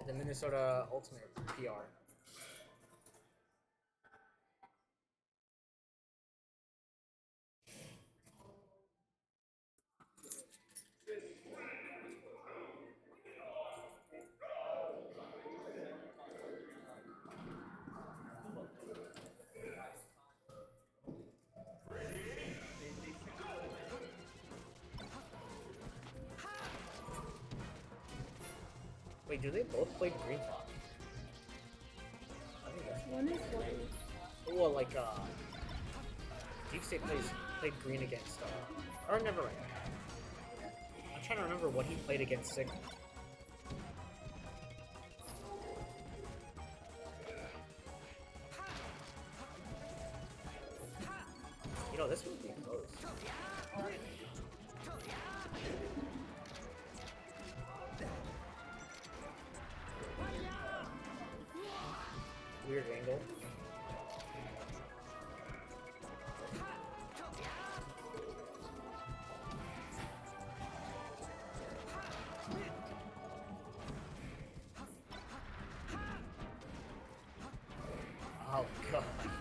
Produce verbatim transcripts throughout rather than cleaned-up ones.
The Minnesota Ultimate P R. Wait, do they both play green top? I think that's One is white. well, like uh, Deep State plays played green against uh, or never mind. I'm trying to remember what he played against Sigma. You know, this would be close. Weird angle. Oh god.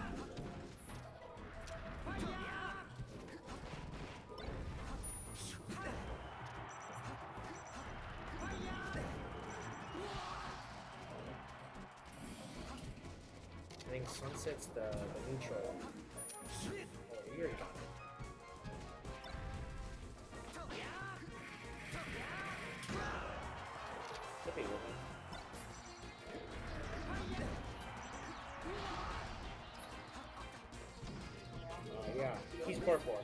I think Sunset's the, the neutral. Oh, you already got it. Could be with him. Uh, yeah, he's core four.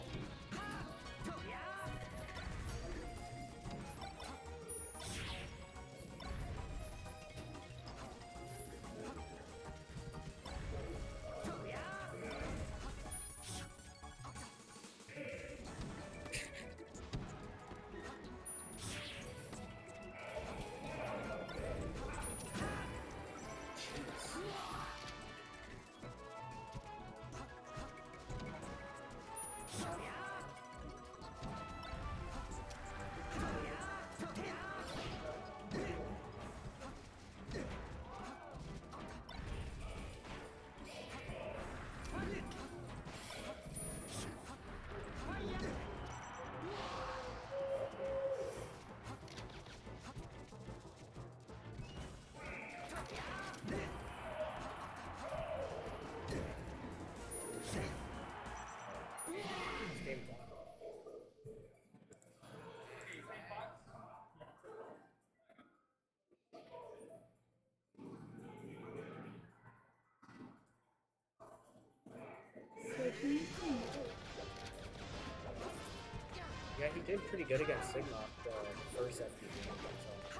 Yeah, he did pretty good against Sigma the, the first F P V. So.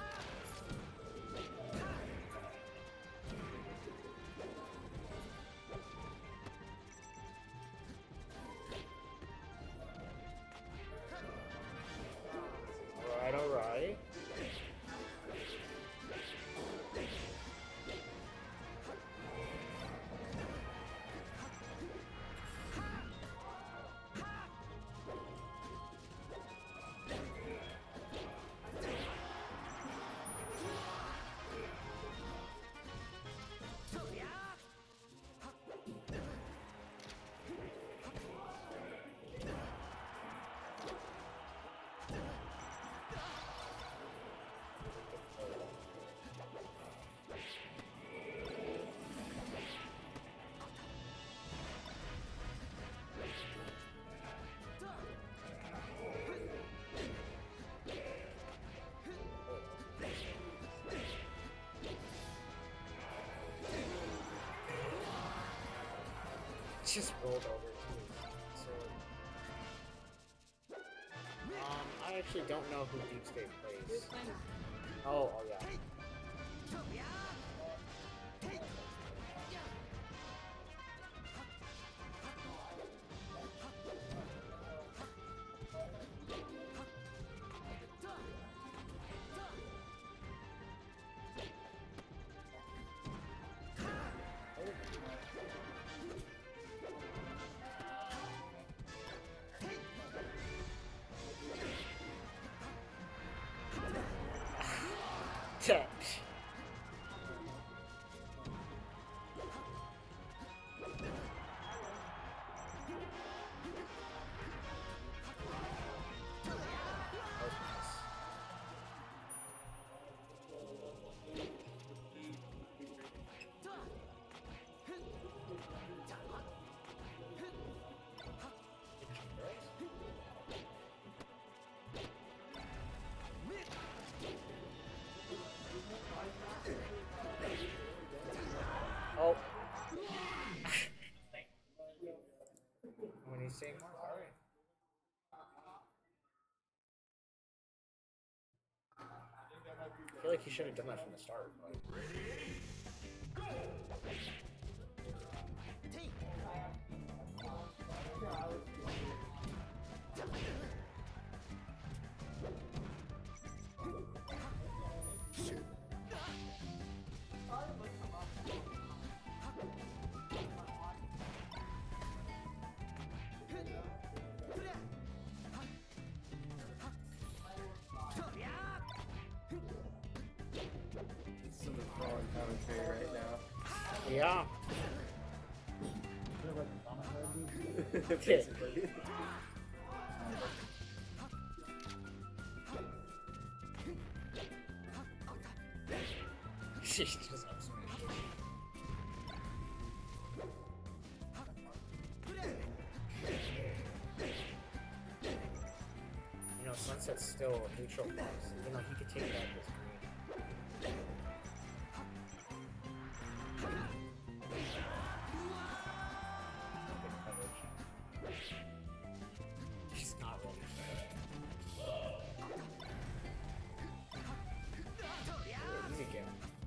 Alright, alright. Just rolled over too. So, um, I actually don't know who Deep State plays. Oh, oh yeah. same mark. All right. I feel like he should have done that from the start. But... Right now. Yeah. Basically. She's just up smash. You know, Sunset's still neutral box. You know, he could take it out with green. He's not ready. Easy game.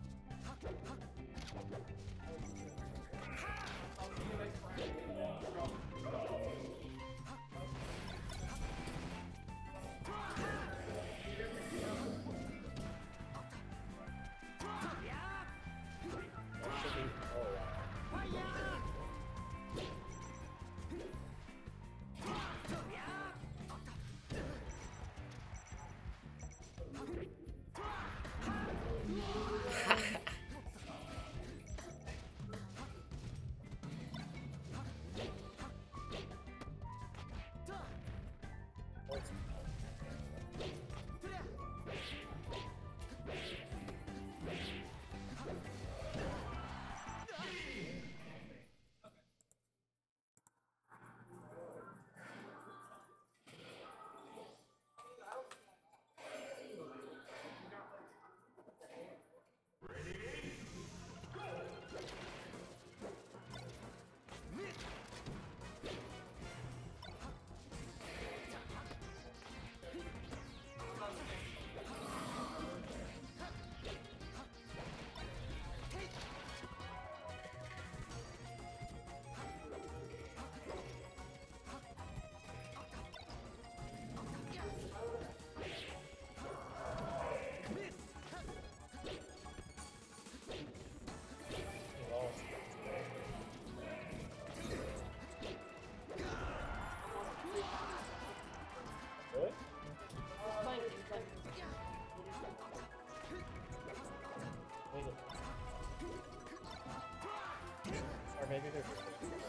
Or maybe they're just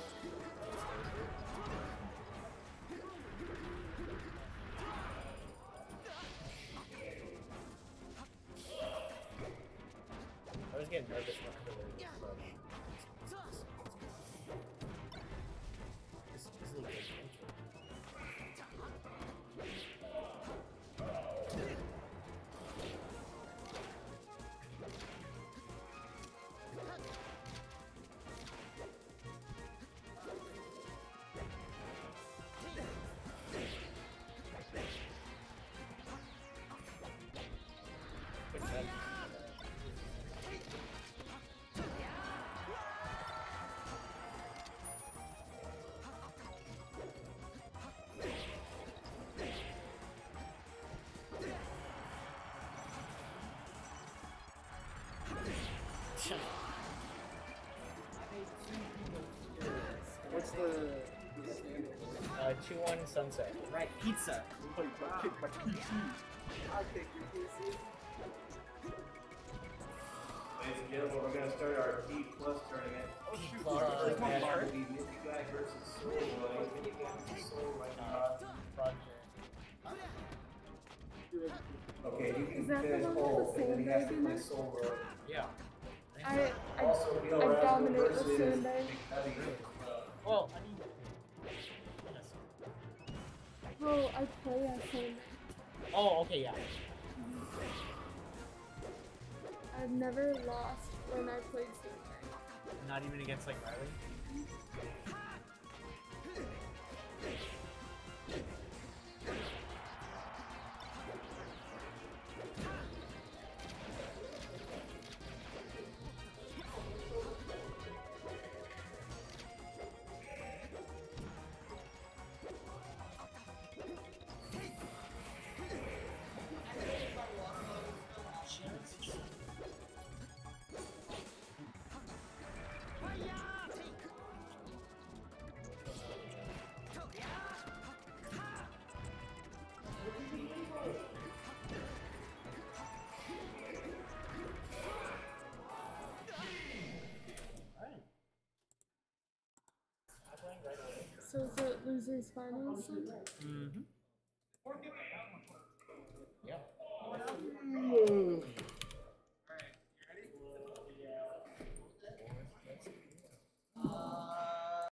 I was getting nervous when I heard their crush. It's easily good entry. Good job. What's the, the standard? Uh, two one Sunset. Right, pizza. Wait, don't kick my P C. I'll kick your P C. Ladies and gentlemen, we're going to start our D plus tournament. Oh, shoot. Plus, Match uh, will be Mythic Guy versus Soul Boy. Mythic Guy versus Soul right now. Okay, you can Is that the finish one with Soul, the and then he has to sandbag in play it? Soul Road. Yeah. I, I, Also, Neil I Rasmussen dominate the versus sandbag. McCuddy. Well, I mean, Bro, I play as sandbag. oh, okay, yeah. I've never lost when I played sandbag. Not even against like Riley. Alright. I'm playing right away. So is it losers finals then? Mm-hmm.